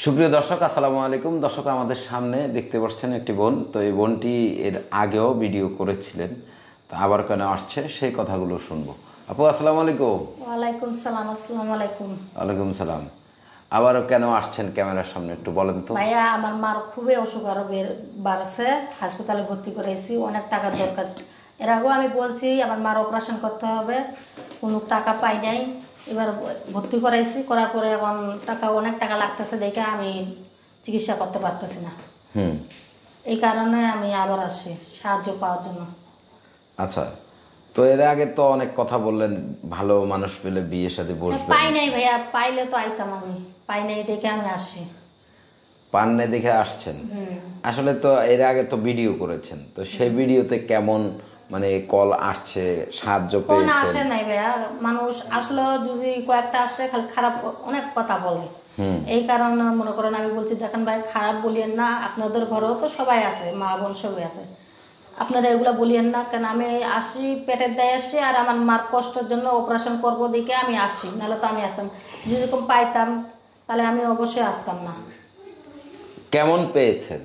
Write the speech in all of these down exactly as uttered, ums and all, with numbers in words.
সুপ্রিয় দর্শক, আসসালামু আলাইকুম। দর্শক, আমাদের সামনে দেখতে পাচ্ছেন একটি বোন। তো এই বোনটি এর আগেও ভিডিও করেছিলেন, তো আবার কেন আসছে সেই কথাগুলো শুনবো। আপু আসসালামু আলাইকুম। ওয়ালাইকুম সালাম। আসসালামু আলাইকুম। ওয়ালাইকুম সালাম। আবারও কেন আসছেন ক্যামেরার সামনে একটু বলেন তো। ভাইয়া, আমার মার খুবই অসুখ আরো বাড়ছে, হাসপাতালে ভর্তি করেছি, অনেক টাকার দরকার। এর আগেও আমি বলছি আমার মার অপারেশন করতে হবে, কোনো টাকা পাই নাই। এবার ভর্তি করাইছি, করার পরে এখন টাকা অনেক টাকা লাগতেছে দেখে আমি চিকিৎসা করতে পারতেছি না। হুম এই কারণে আমি আবার আসি সাহায্য পাওয়ার জন্য। আচ্ছা, তো এর আগে তো অনেক কথা বললেন, ভালো মানুষ পেলে বিয়ের সাথে বসবেন। পাই নাই ভাইয়া, পাইলে তো আইতাম, আমি পাই নাই দেখে আমি আসি। পান নাই দেখে আসছেন। হুম আসলে তো এর আগে তো ভিডিও করেছেন, তো সেই ভিডিওতে কেমন মানে কল আসছে, সাহায্য কোন পেয়েছেন? আসে নাই ভাইয়া, মানুষ আসলে যদি কয়েকটা আসে খালি খারাপ অনেক কথা বলে। এই কারণে মনে করেন আমি বলছি, দেখেন ভাই, খারাপ বলিয়েন না, আপনাদের ঘরেও তো সবাই আছে, মা বোন সবাই আছে, আপনারা এগুলা বলিয়েন না। কেন আমি আসি পেটের দায় আসি, আর আমার মার কষ্টের জন্য অপারেশন করবো দেখে আমি আসি, নাহলে তো আমি আসতাম। যেরকম পাইতাম তাহলে আমি অবশ্যই আসতাম না। কেমন পেয়েছেন?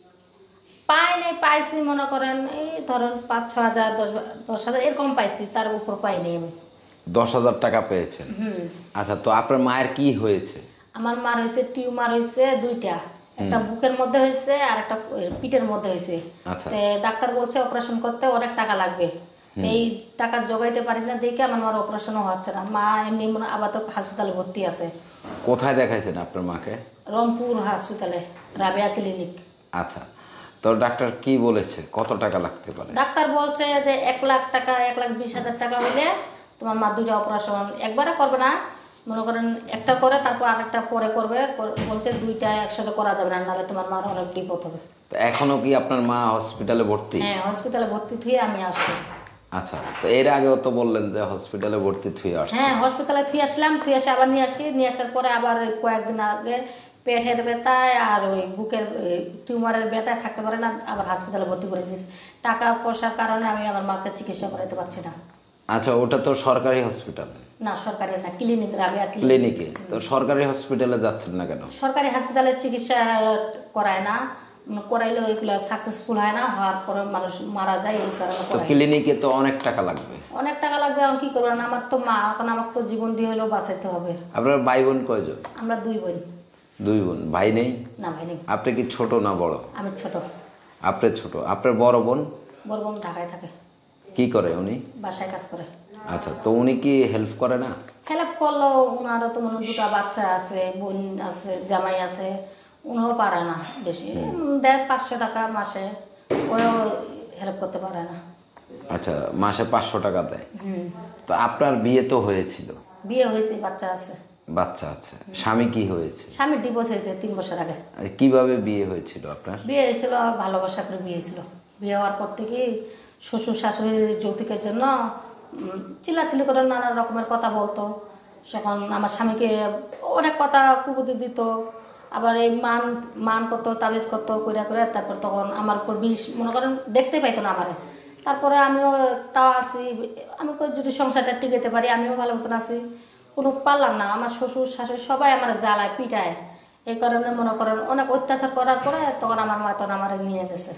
পাই নাই, পাইছি মনে করেন এই ধরেন পাঁচ ছ হাজার দশ দশ হাজার এরকম পাইছি, তার উপর পাইনি আমি। দশ হাজার টাকা পেয়েছেন। হুম আচ্ছা, তো আপনার মায়ের কি হয়েছে? আমার মার হয়েছে টিউমার হয়েছে দুইটা, একটা বুকের মধ্যে হয়েছে আর একটা পিঠের মধ্যে হয়েছে। আচ্ছা। ডাক্তার বলছে অপারেশন করতে অনেক টাকা লাগবে, এই টাকা জোগাইতে পারি না দেখে আমার মার অপারেশনও হচ্ছে না। মা এমনি আবার তো হাসপাতালে ভর্তি আছে। কোথায় দেখাইছেন আপনার মাকে? রংপুর হসপিটালে, রাবেয়া ক্লিনিক। আচ্ছা, তো ডাক্তার কি বলেছে কত টাকা লাগতে পারে? ডাক্তার বলছে যে এক লাখ টাকা এক লাখ বিশ হাজার টাকা হইলে তোমার মা দুইটা অপারেশন একবারে করবে না, মনে করেন একটা করে তারপর আরেকটা পরে করবে, বলছে দুইটা একসাথে করা যাবে না, নাহলে তোমার মার অনেক বিপদ হবে। এখনো কি আপনার মা হসপিটালে ভর্তি? হ্যাঁ, হসপিটালে ভর্তি থুয়ে আমি আসি। আচ্ছা, তো এর আগেও তো বললেন যে হসপিটালে ভর্তি থুয়ে আসছে। হ্যাঁ, হসপিটালে থুয়ে আসলাম, থুয়ে আসে আবার নিয়ে আসি, নিয়ে আসার পরে আবার কয়েকদিন আগে পেটের ব্যথায় আর ওই বুকের টিউমারের ব্যথায় থাকতে পারে না, আবার হসপিটালে ভর্তি করে দিয়েছি। টাকা পয়সার কারণে আমি আমার মাকে চিকিৎসা করাতে পারছি না। আচ্ছা, ওটা তো সরকারি হসপিটাল না, সরকারি না, ক্লিনিক, রাবেয়া ক্লিনিকে। তো সরকারি হসপিটালে যাচ্ছেন না কেন? সরকারি হাসপাতালে চিকিৎসা করায় না, করাইলে ওইগুলো সাকসেসফুল হয় না, হওয়ার পরে মানুষ মারা যায়, এই কারণে। তো ক্লিনিকে তো অনেক টাকা লাগবে। অনেক টাকা লাগবে, এখন কি করবেন, আমার তো মা, এখন আমার তো জীবন দিয়ে হলেও বাঁচাইতে হবে। আপনার ভাই বোন কয়জন? আমরা দুই বোন। দুই বোন। ভাই নেই? না, ভাই নেই। আপনি কি ছোট না বড়? আমি ছোট। আপনি ছোট। আপনার বড় বোন? বড় বোন ঢাকায় থাকে। কি করে উনি? বাসায় কাজ করে। আচ্ছা, তো উনি কি হেল্প করে না? হেল্প করলেও উনারও তো মনে দুটা বাচ্চা আছে, বোন আছে, জামাই আছে, উনিও পারে না বেশি, দেয় পাঁচশো টাকা মাসে, ওও হেল্প করতে পারে না। আচ্ছা, মাসে পাঁচশো টাকা দেয়। হুম তো আপনার বিয়ে তো হয়েছিল? বিয়ে হয়েছে, বাচ্চা আছে। বাচ্চা আছে। স্বামী কি হয়েছে? স্বামীর ডিভোর্স হয়েছে তিন বছর আগে। কিভাবে বিয়ে হয়েছিল আপনার? বিয়ে হয়েছিল ভালোবাসা করে বিয়ে হয়েছিল। বিয়ে হওয়ার পর থেকে শ্বশুর শাশুড়ির যৌতুকের জন্য চিল্লাচিল্লি করে নানা রকমের কথা বলতো। তখন আমার স্বামীকে অনেক কথা কুবুদ্ধি দিত, আবার এই মান মান করতো, তাবিজ করতো কইরা করে। তারপর তখন আমার উপর বিষ, মনে করেন দেখতে পাইতো না আমারে। তারপরে আমিও তাও আছি, আমি যদি সংসারটা টিকাতে পারি আমিও ভালো মতন আছি, কোনো পারলাম না। আমার শ্বশুর শাশুড়ি সবাই আমার জ্বালায় পিটায়, এই কারণে মনে করেন অনেক অত্যাচার করার পরে তখন আমার মা তখন আমার নিয়ে গেছে।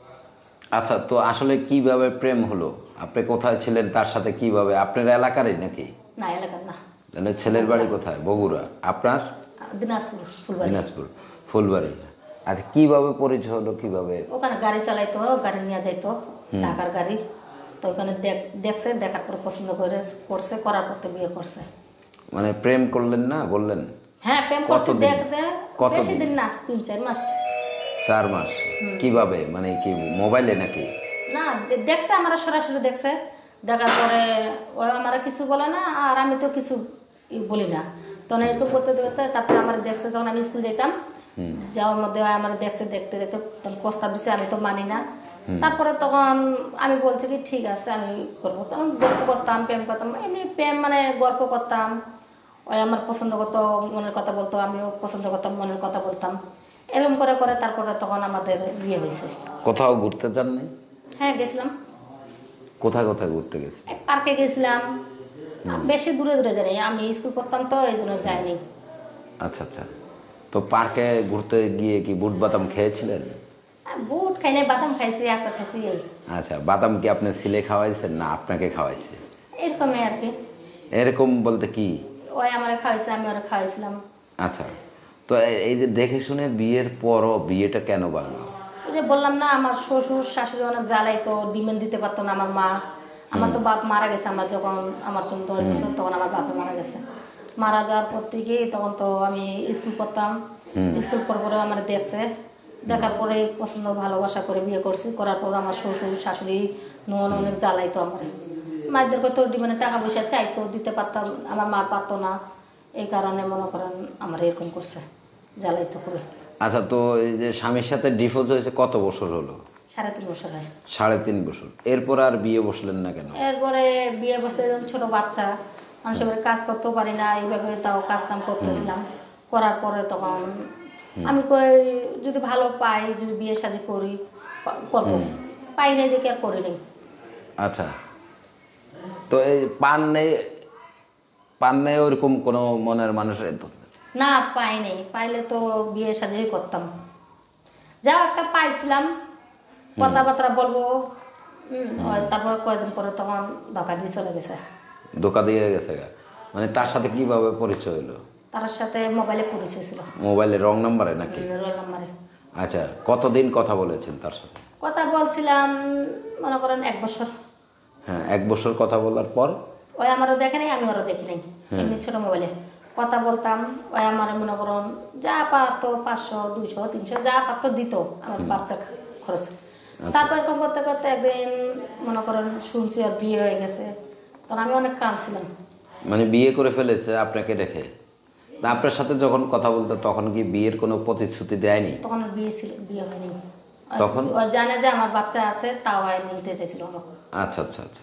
আচ্ছা, তো আসলে কিভাবে প্রেম হলো? আপনি কোথায় ছিলেন তার সাথে, কিভাবে? আপনার এলাকারই নাকি? না, এলাকার না। তাহলে ছেলের বাড়ি কোথায়? বগুড়া। আপনার? দিনাজপুর ফুলবাড়ি। দিনাজপুর ফুলবাড়ি। আচ্ছা, কিভাবে পরিচয় হলো, কিভাবে? ওখানে গাড়ি চালাইতো, গাড়ি নিয়ে যাইতো, ঢাকার গাড়ি। তো ওখানে দেখছে, দেখার পর পছন্দ করে করছে, করার পর তো বিয়ে করছে। মানে প্রেম করলেন না বললেন? হ্যাঁ, প্রেম করছে। দেখ দেখ বেশি দিন না, তিন চার মাস। চার মাস? কিভাবে, মানে কি মোবাইলে নাকি? না, দেখছে, আমরা সরাসরি দেখছে। দেখার পরে ও আমার কিছু বলে না, আর আমি তো কিছু বলি না। তখন এরকম করতে দেখতে তারপরে আমার দেখছে, যখন আমি স্কুল যেতাম, যাওয়ার মধ্যে আমার দেখছে, দেখতে দেখতে তখন প্রস্তাব দিছে, আমি তো মানি না। তারপরে তখন আমি বলছি কি ঠিক আছে আমি করবো। তখন গল্প করতাম, প্রেম করতাম, এমনি প্রেম মানে গল্প করতাম। ওই আমার পছন্দ করতো, মনের কথা বলতো, আমিও পছন্দ করতাম, মনের কথা বলতাম। এরকম করে করে তারপরে তখন আমাদের বিয়ে হয়েছে। কোথাও ঘুরতে যান নাই? হ্যাঁ, গেছিলাম। কোথায় কোথায় ঘুরতে গেছি? পার্কে গেছিলাম, বেশি দূরে দূরে যাই, আমি স্কুল করতাম তো এই জন্য যাইনি। আচ্ছা আচ্ছা, তো পার্কে ঘুরতে গিয়ে কি বুট বাদাম খেয়েছিলেন? আর বুট খাই নাই, বাদাম খাইছি, আচার খাইছি, এই আচ্ছা, বাদাম কি আপনি ছিলে খাওয়াইছেন না আপনাকে খাওয়াইছে? এরকমই আর কি। এরকম বলতে কি? ওই আমারে খাওয়াইছে, আমি ওরা খাওয়াইছিলাম। আচ্ছা, তো এ- এই যে দেখে শুনে বিয়ের পরও বিয়েটা কেন ভাঙলো? ওই যে বললাম না, আমার শ্বশুর শাশুড়ি অনেক জ্বালাইতো, ডিমেন্ড দিতে পারতো না আমার মা। আমার তো বাপ মারা গেছে, আমরা যখন আমার জন্য দশ বছর তখন আমার বাপে মারা গেছে। মারা যাওয়ার পর থেকেই তখন তো আমি স্কুল পড়তাম, স্কুল পর পরে আমার দেখছে, দেখার পরে পছন্দ ভালোবাসা করে বিয়ে করছি। করার পর আমার শ্বশুর শাশুড়ি নন অনেক জ্বালাইতো আমার, মায়েদের কত ডিমান্ডে টাকা পয়সা চাইতো, দিতে পারতাম, আমার মা পারতো না। এই কারণে মনে করেন আমার এরকম করছে, জ্বালাইতো করে। আচ্ছা, তো এই যে স্বামীর সাথে ডিভোর্স হয়েছে কত বছর হলো? সাড়ে তিন বছর হয়। সাড়ে তিন বছর। এরপর আর বিয়ে বসলেন না কেন? এরপরে বিয়ে বসে যখন ছোট বাচ্চা, মানুষের বাড়ি কাজ করতেও পারি না, এইভাবে তাও কাজ কাম করতেছিলাম। করার পরে তখন আমি কই যদি ভালো পাই, যদি বিয়ে শাদী করি প- করবো, পাই নাই দেখে আর করি নাই। আচ্ছা, তো এই পান নেই, পান নেই ওরকম কোনো মনের মানুষের? না, পাই নাই, পাইলে তো বিয়ে শাদী করতাম। যা একটা পাইছিলাম, কথাবার্তা বলবো, হম, তারপরে কয়েকদিন পরে তখন ধোকা দিয়ে চলে গেছে। ধোকা দিয়ে গেছে গা? মানে তার সাথে কিভাবে পরিচয় হলো? তার সাথে মোবাইলে পরিচয় ছিল, মোবাইলে রং নাম্বারে নাকি? রোল নাম্বারে। আচ্ছা, কতদিন কথা বলেছেন তার সাথে? কথা বলছিলাম মনে করেন এক বছর। হ্যাঁ, এক বছর কথা বলার পর? ওই আমারও দেখে নাই, আমি ওরও দেখি নাই, এমনি ছোট মোবাইলে কথা বলতাম। ওই আমার মনে করুন যা পারতো পাঁচশো দুইশো তিনশো যা পারতো দিত আমার বাচ্চার খরচ। তারপর এরকম করতে করতে একদিন মনে করেন শুনছি আর বিয়ে হয়ে গেছে, তখন আমি অনেক কাঁদছিলাম। মানে বিয়ে করে ফেলেছে আপনাকে রেখে? তা আপনার সাথে যখন কথা বলতো তখন কি বিয়ের কোনো প্রতিশ্রুতি দেয়নি? তখন আর বিয়ে ছিল, বিয়ে হয়নি। তখন? ও জানে যে আমার বাচ্চা আছে, তাও আর নিতে চাইছিল আমাকে। আচ্ছা আচ্ছা আচ্ছা,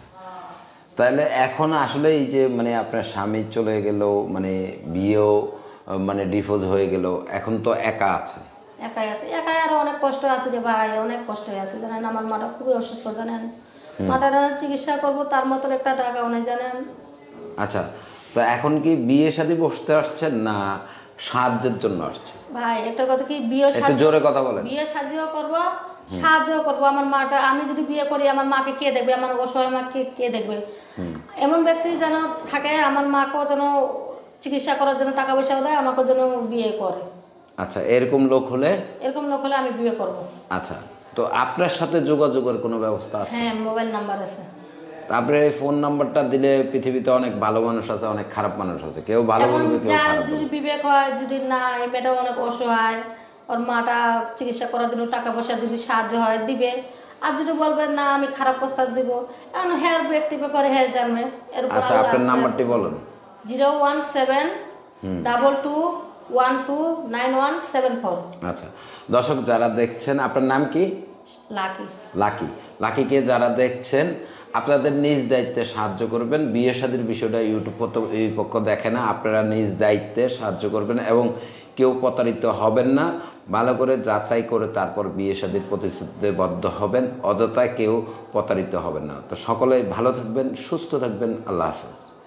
তাহলে এখন আসলে এই যে মানে আপনার স্বামী চলে গেল, মানে বিয়েও মানে ডিভোর্স হয়ে গেল, এখন তো একা আছে। একাই আছে, একাই আরো অনেক কষ্ট আছে রে ভাই, অনেক কষ্ট আছে জানেন। আমার মাটা খুবই অসুস্থ জানেন, মাটার চিকিৎসা করবো তার মতো একটা টাকাও নেই জানেন। আচ্ছা, তো এখন কি বিয়ে শাদী বসতে আসছেন না সাহায্যের জন্য আসছে? ভাই একটা কথা কি, বিয়ে একটু জোরে কথা বলেন। বিয়ে সাজিও করবো, সাহায্য করবো। আমার মাটা, আমি যদি বিয়ে করি আমার মাকে কে দেখবে, আমার অসহায় মাকে কে দেখবে? এমন ব্যক্তি যেন থাকে আমার মাকেও যেন চিকিৎসা করার জন্য টাকা পয়সাও দেয়, আমাকেও যেন বিয়ে করে। আচ্ছা, এরকম লোক হলে? এরকম লোক হলে আমি বিয়ে করব। আচ্ছা, তো আপনার সাথে যোগাযোগের কোনো ব্যবস্থা আছে? হ্যাঁ, মোবাইল নাম্বার আছে। তারপরে এই ফোন নাম্বারটা দিলে পৃথিবীতে অনেক ভালো মানুষ আছে, অনেক খারাপ মানুষ আছে, কেউ ভালো এখন বলবে কেউ যার খারাপ যদি বলবে। বিবেক হয়, যদি না, এই মেয়েটা অনেক অসহায়, ওর মাটা চিকিৎসা করার জন্য টাকা পয়সা যদি সাহায্য হয় দিবে। আর যদি বলবে না আমি খারাপ প্রস্তাব দিব, এখন হেয়ার ব্যক্তি ব্যাপারে হেয়ার জানবে। এর উপর আচ্ছা, আপনার নাম্বারটি বলুন। Zero one seven double two one two nine one seven four. আচ্ছা, দর্শক যারা দেখছেন, আপনার নাম কি? লাকি। লাকি। লাকিকে যারা দেখছেন, আপনাদের নিজ দায়িত্বে সাহায্য করবেন। বিয়ে শাদীর বিষয়টা ইউটিউব এই পক্ষ দেখে না, আপনারা নিজ দায়িত্বে সাহায্য করবেন এবং কেউ প্রতারিত হবেন না। ভালো করে যাচাই করে তারপর বিয়ে শাদীর প্রতিশ্রুতিবদ্ধ হবেন, অযথায় কেউ প্রতারিত হবেন না। তো সকলেই ভালো থাকবেন, সুস্থ থাকবেন। আল্লাহ হাফেজ।